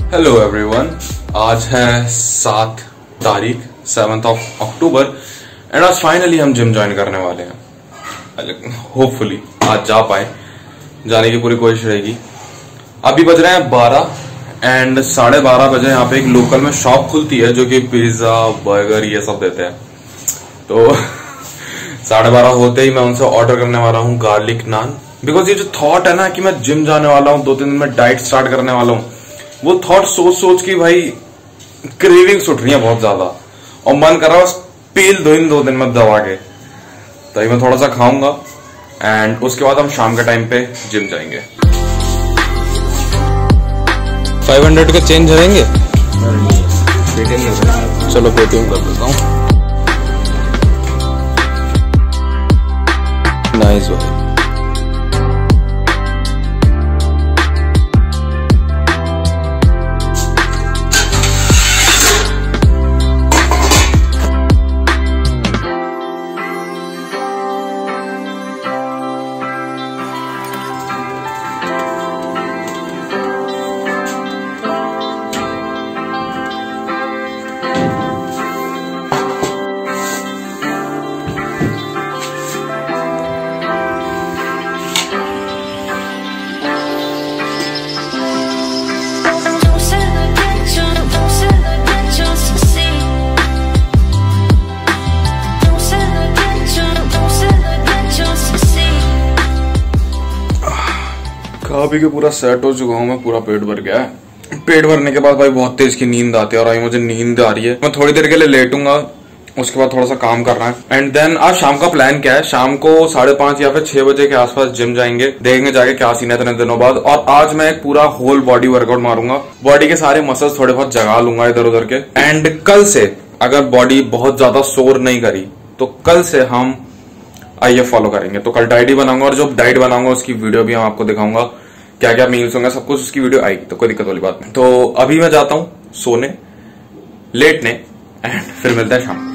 Hello everyone, आज है 7 तारीख 7 अक्टूबर एंड आज फाइनली हम जिम ज्वाइन करने वाले हैं। होपफुली आज जा पाए, जाने की पूरी कोशिश रहेगी। अभी बज रहे हैं 12 एंड 12:30 बजे यहाँ पे एक लोकल में शॉप खुलती है जो कि पिज्जा बर्गर ये सब देते हैं। तो 12:30 होते ही मैं उनसे ऑर्डर करने वाला हूँ गार्लिक नान, बिकॉज ये जो थॉट है ना कि मैं जिम जाने वाला हूँ, 2-3 दिन में डाइट स्टार्ट करने वाला हूँ, वो थॉट सोच सोच के भाई क्रेविंग्स उठ रही है बहुत ज्यादा और मन कर रहा है पील दो इन 2 दिन में दबा के। तभी मैं थोड़ा सा खाऊंगा एंड उसके बाद हम शाम के टाइम पे जिम जाएंगे। 500 का चेंज रहेंगे? चलो पेटीएम कर देता हूँ। नाइस भाई। खा पी के पूरा सेट हो चुका हूँ मैं, पूरा पेट भर गया है। पेट भरने के बाद भाई बहुत तेज की नींद आती है और अभी मुझे नींद आ रही है। मैं थोड़ी देर के लिए लेटूंगा, उसके बाद थोड़ा सा काम करना है एंड देन आज शाम का प्लान क्या है, शाम को 5:30 या फिर 6 बजे के आसपास जिम जाएंगे, देखेंगे जाके क्या सीन है इतने दिनों बाद। और आज मैं एक पूरा होल बॉडी वर्कआउट मारूंगा, बॉडी के सारे मसल्स थोड़े बहुत जगा लूंगा इधर उधर के। एंड कल से अगर बॉडी बहुत ज्यादा शोर नहीं करी तो कल से हम आईएफ फॉलो करेंगे। तो कल डाइट ही बनाऊंगा और जो डाइट बनाऊंगा उसकी वीडियो भी हम आपको दिखाऊंगा, क्या क्या मील्स होंगे सब कुछ उसकी वीडियो आएगी, तो कोई दिक्कत वाली बात नहीं। तो अभी मैं जाता हूं सोने, लेटने एंड फिर मिलते हैं शाम को।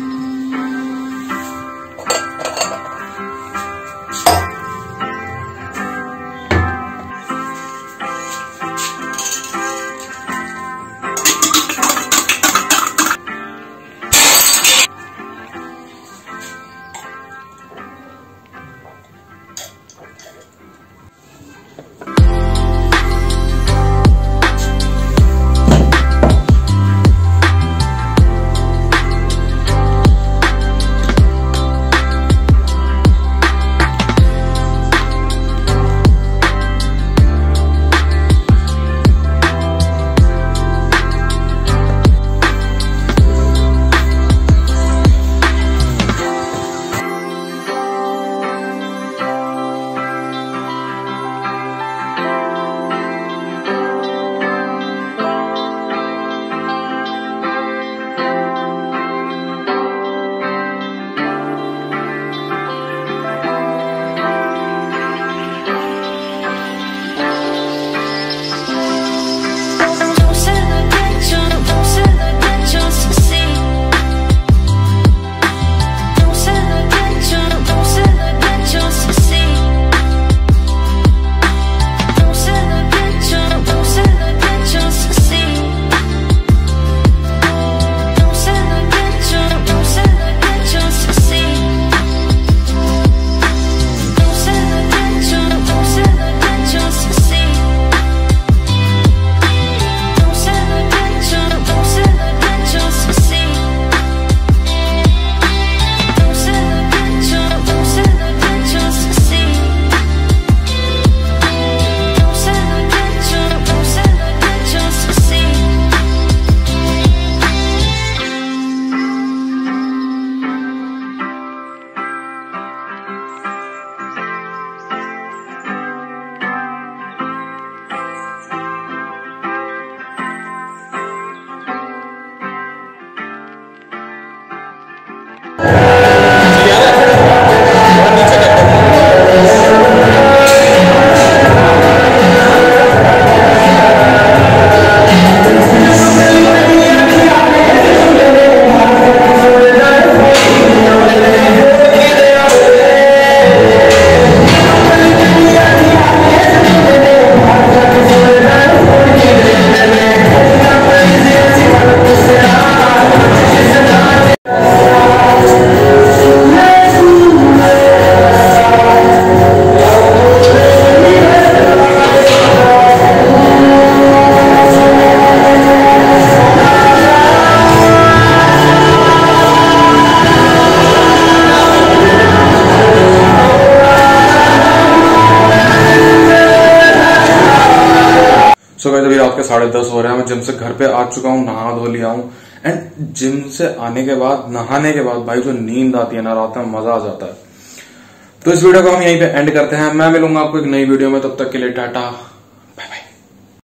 के 10:30 हो रहे हैं। मैं जिम से घर पे आ चुका हूँ, नहा धो लिया हूँ। एंड जिम से आने के बाद, नहाने के बाद भाई जो नींद आती है ना रात में, मजा आ जाता है। तो इस वीडियो को हम यहीं पे एंड करते हैं। मैं मिलूंगा आपको एक नई वीडियो में, तब तक के लिए टाटा।